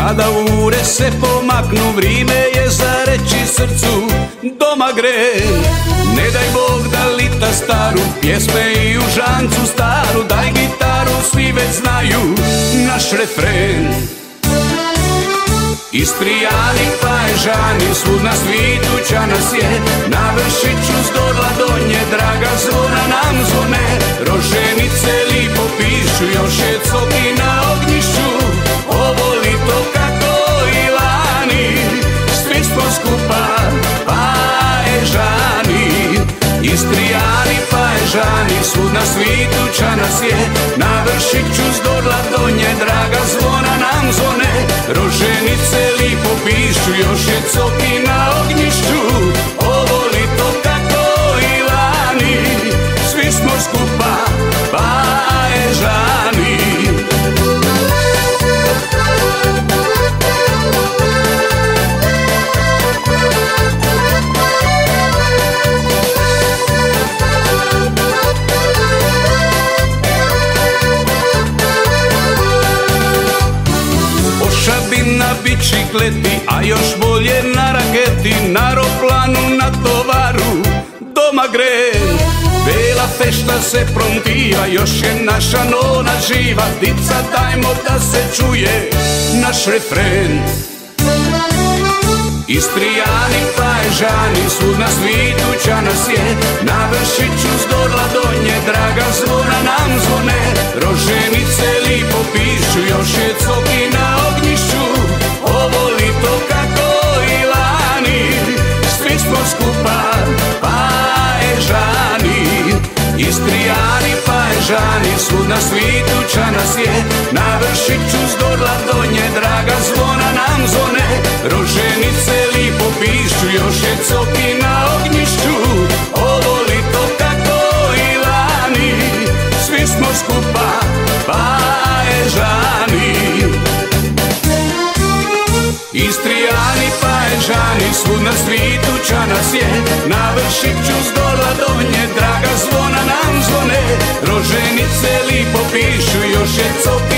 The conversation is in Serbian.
Kada ure se pomaknu, vrime je za reći srcu doma gre. Ne daj Bog da lita staru, pjesme i u žancu staru, daj gitaru, svi već znaju naš refren. Istrijani, Paježani, svud na svitu ća nas je, na Vršiću s Dorla Donje, draga zvona nam zvone. Roženice lipo pišu, još je coki na ognjišću, ovo lito kako i lani, svi smo skupa Paježani. Istrijani, Paježani, svud na svitu ća nas je, na Vršiću s Dorla Donje, draga zvona nam zvone. Roženice lipo pišu, još je coki na ognjišću, ovo lito kako i lani, svi smo skupa Paježani. Na bicikleti, a još bolje na raketi, na aeroplanu, na tovaru, doma gre. Bela fešta se prompira, još je naša nona živa, dica dajmo da se čuje naš refren. Istrijani, Paježani, svud na svitu ća nas je, na Vršiću s Dorla Donje, draga zvona nam zvone. Roženice lipo pišu, još je coki na ognjišću, ovo lito kako i lani, svi smo skupa Paježani. Istrijani, Paježani, svud na svitu ća nas je, na Vršiću s Dorla Donje, draga zvona nam zvone. Roženice lipo pišu, još je coki na ognjišću, ovo lito kako i lani, svi smo skupa Paježani. Istrijani, Paježani, svud na svitu ća nas je, na Vršiću s Dorla Donje, draga zvona nam zvone. Roženice lipo pišu, još je coki